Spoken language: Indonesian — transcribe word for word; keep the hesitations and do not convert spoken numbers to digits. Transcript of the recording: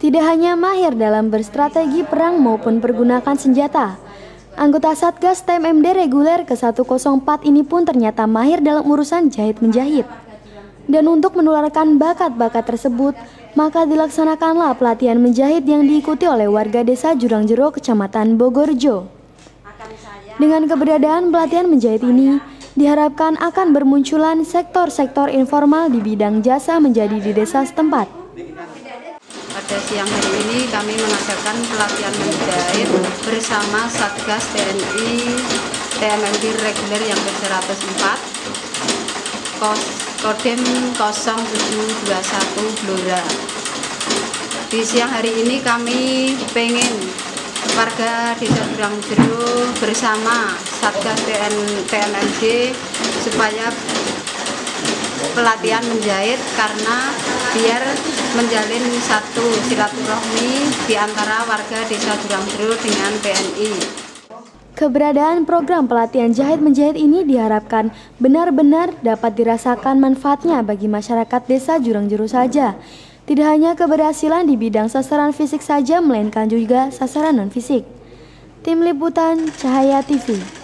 tidak hanya mahir dalam berstrategi perang maupun pergunakan senjata, anggota Satgas T M M D reguler ke seratus empat ini pun ternyata mahir dalam urusan jahit-menjahit. Dan untuk menularkan bakat-bakat tersebut, maka dilaksanakanlah pelatihan menjahit yang diikuti oleh warga desa Jurangjero, Kecamatan Bogorjo. Dengan keberadaan pelatihan menjahit ini, diharapkan akan bermunculan sektor-sektor informal di bidang jasa menjadi di desa setempat. Pada siang hari ini kami mengadakan pelatihan menjahit bersama Satgas T N I T M M D reguler yang ke seratus empat, Kodim nol tujuh dua satu Blora. Di siang hari ini kami pengen warga desa Jurangjero bersama Satgas T M M D supaya pelatihan menjahit karena biar menjalin satu silaturahmi di antara warga desa Jurangjero dengan T N I. Keberadaan program pelatihan jahit-menjahit ini diharapkan benar-benar dapat dirasakan manfaatnya bagi masyarakat desa Jurangjero saja. Tidak hanya keberhasilan di bidang sasaran fisik saja, melainkan juga sasaran non-fisik. Tim Liputan Cahaya T V.